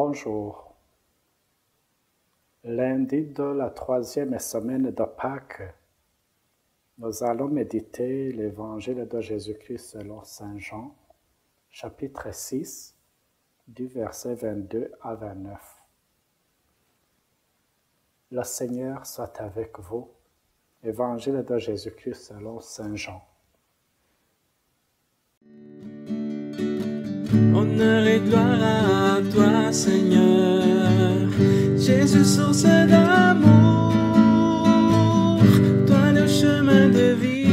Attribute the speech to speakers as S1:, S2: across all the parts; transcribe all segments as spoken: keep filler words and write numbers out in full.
S1: Bonjour. Lundi de la troisième semaine de Pâques, nous allons méditer l'Évangile de Jésus-Christ selon saint Jean, chapitre six, du verset vingt-deux à vingt-neuf. Le Seigneur soit avec vous. Évangile de Jésus-Christ selon saint Jean.
S2: Honneur et gloire à toi, Seigneur, Jésus, source d'amour, toi le chemin de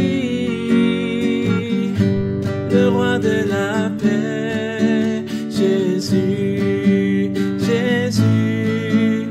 S2: vie, le roi de la paix, Jésus, Jésus,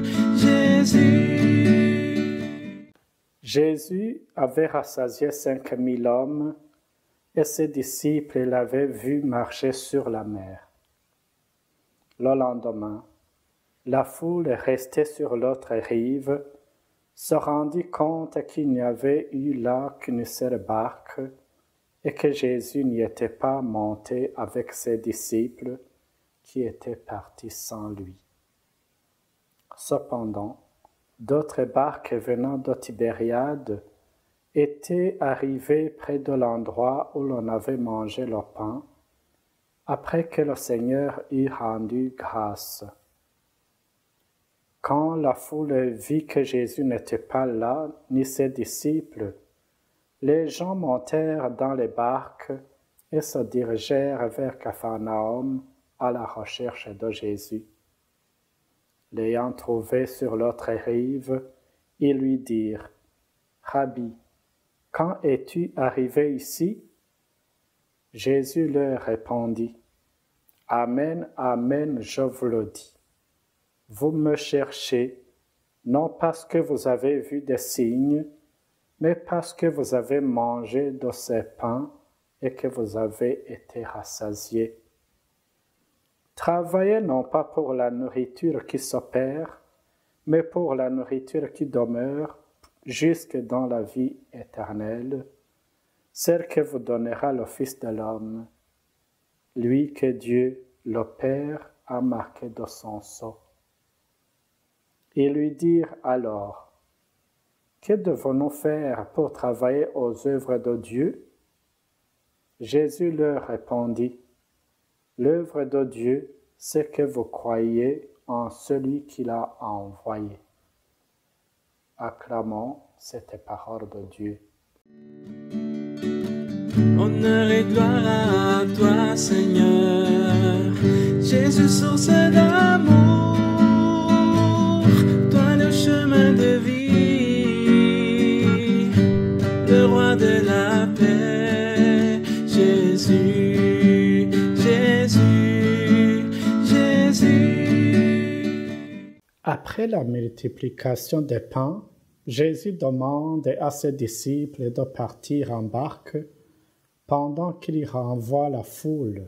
S2: Jésus.
S1: Jésus avait rassasié cinq mille hommes et ses disciples l'avaient vu marcher sur la mer. Le lendemain, la foule restée sur l'autre rive se rendit compte qu'il n'y avait eu là qu'une seule barque et que Jésus n'y était pas monté avec ses disciples qui étaient partis sans lui. Cependant, d'autres barques venant de Tibériade étaient arrivées près de l'endroit où l'on avait mangé le pain, après que le Seigneur eut rendu grâce. Quand la foule vit que Jésus n'était pas là, ni ses disciples, les gens montèrent dans les barques et se dirigèrent vers Capharnaüm à la recherche de Jésus. L'ayant trouvé sur l'autre rive, ils lui dirent : « Rabbi, quand es-tu arrivé ici ?» Jésus leur répondit : « Amen, amen, je vous le dis. Vous me cherchez, non parce que vous avez vu des signes, mais parce que vous avez mangé de ces pains et que vous avez été rassasiés. Travaillez non pas pour la nourriture qui se perd, mais pour la nourriture qui demeure jusque dans la vie éternelle, celle que vous donnera le Fils de l'homme, lui que Dieu, le Père, a marqué de son sceau. » Ils lui dirent alors : « Que devons-nous faire pour travailler aux œuvres de Dieu ?» Jésus leur répondit : « L'œuvre de Dieu, c'est que vous croyez en celui qui l'a envoyé. » Acclamons cette parole de Dieu.
S2: Honneur et gloire à toi, Seigneur, Jésus, source d'amour, toi le chemin de vie, le roi de la paix, Jésus, Jésus, Jésus.
S1: Après la multiplication des pains, Jésus demande à ses disciples de partir en barque pendant qu'il renvoie la foule.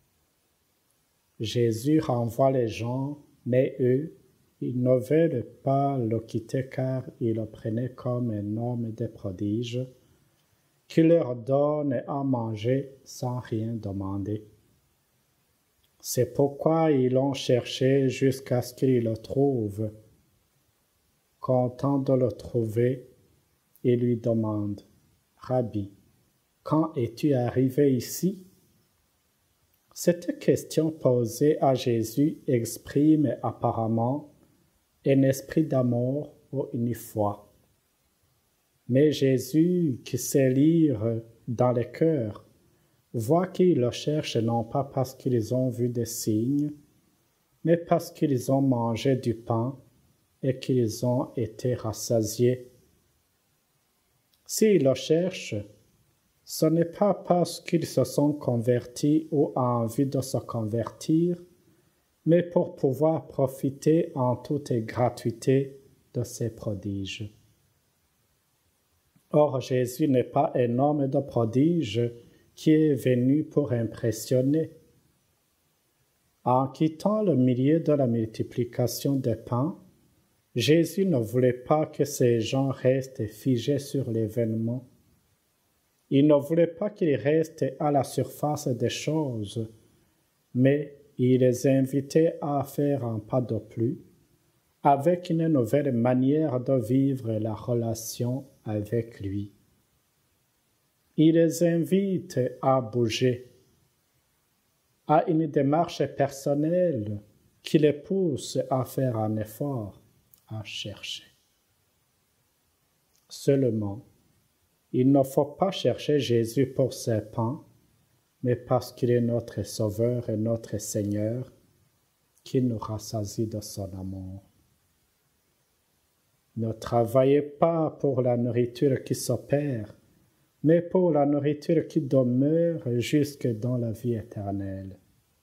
S1: Jésus renvoie les gens, mais eux, ils ne veulent pas le quitter car ils le prenaient comme un homme de prodige qui leur donne à manger sans rien demander. C'est pourquoi ils l'ont cherché jusqu'à ce qu'ils le trouvent. Content de le trouver, il lui demande : « Rabbi, quand es-tu arrivé ici ?» Cette question posée à Jésus exprime apparemment un esprit d'amour ou une foi. Mais Jésus, qui sait lire dans les cœurs, voit qu'ils le cherchent non pas parce qu'ils ont vu des signes, mais parce qu'ils ont mangé du pain et qu'ils ont été rassasiés. S'ils le cherchent, ce n'est pas parce qu'ils se sont convertis ou ont envie de se convertir, mais pour pouvoir profiter en toute gratuité de ces prodiges. Or, Jésus n'est pas un homme de prodige qui est venu pour impressionner. En quittant le milieu de la multiplication des pains, Jésus ne voulait pas que ces gens restent figés sur l'événement. Il ne voulait pas qu'ils restent à la surface des choses, mais il les invitait à faire un pas de plus avec une nouvelle manière de vivre la relation avec lui. Il les invite à bouger, à une démarche personnelle qui les pousse à faire un effort, à chercher. Seulement, il ne faut pas chercher Jésus pour ses pains, mais parce qu'il est notre Sauveur et notre Seigneur, qui nous rassasie de son amour. Ne travaillez pas pour la nourriture qui s'opère, mais pour la nourriture qui demeure jusque dans la vie éternelle.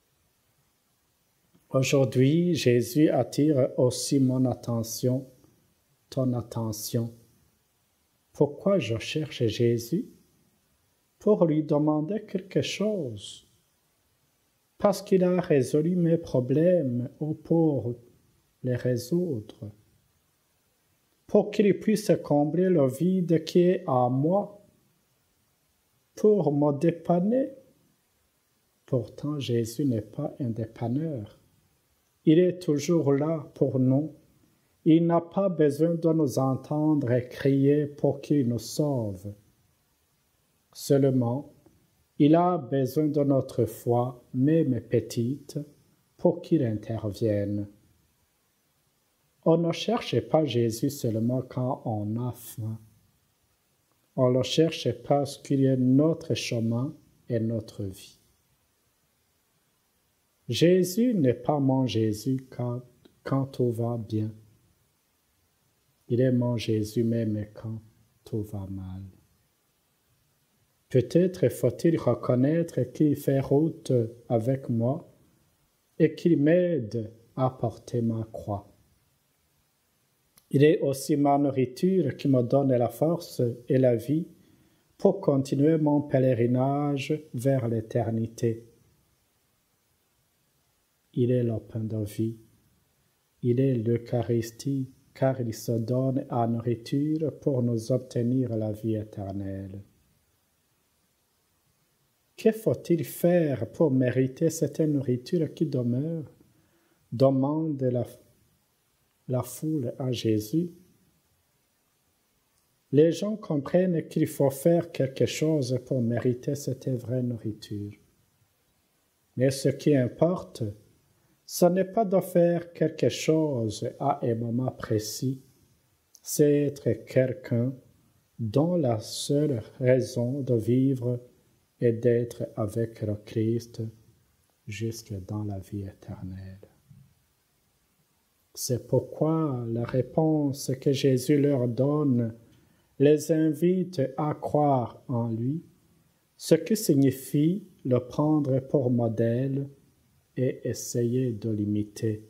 S1: Aujourd'hui, Jésus attire aussi mon attention, ton attention. Pourquoi je cherche Jésus? Pour lui demander quelque chose. Parce qu'il a résolu mes problèmes ou pour les résoudre. Pour qu'il puisse combler le vide qui est en moi. Pour me dépanner. Pourtant, Jésus n'est pas un dépanneur. Il est toujours là pour nous. Il n'a pas besoin de nous entendre crier pour qu'il nous sauve. Seulement, il a besoin de notre foi, même petite, pour qu'il intervienne. On ne cherche pas Jésus seulement quand on a faim. On le cherche parce qu'il est notre chemin et notre vie. Jésus n'est pas mon Jésus quand, quand tout va bien. Il est mon Jésus même quand tout va mal. Peut-être faut-il reconnaître qu'il fait route avec moi et qu'il m'aide à porter ma croix. Il est aussi ma nourriture qui me donne la force et la vie pour continuer mon pèlerinage vers l'éternité. Il est le pain de vie. Il est l'Eucharistie, car il se donne à nourriture pour nous obtenir la vie éternelle. Que faut-il faire pour mériter cette nourriture qui demeure? Demande la, la foule à Jésus. Les gens comprennent qu'il faut faire quelque chose pour mériter cette vraie nourriture. Mais ce qui importe, ce n'est pas de faire quelque chose à un moment précis, c'est être quelqu'un dont la seule raison de vivre est d'être avec le Christ jusque dans la vie éternelle. C'est pourquoi la réponse que Jésus leur donne les invite à croire en lui, ce qui signifie le prendre pour modèle et essayer de l'imiter.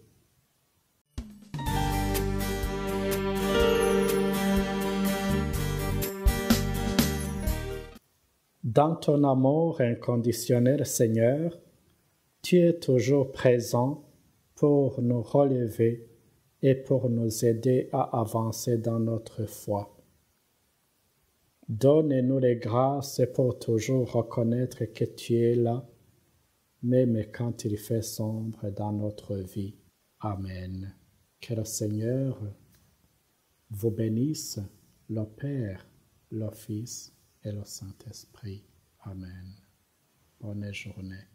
S1: Dans ton amour inconditionnel, Seigneur, tu es toujours présent pour nous relever et pour nous aider à avancer dans notre foi. Donne-nous les grâces pour toujours reconnaître que tu es là, même quand il fait sombre dans notre vie. Amen. Que le Seigneur vous bénisse, le Père, le Fils et le Saint-Esprit. Amen. Bonne journée.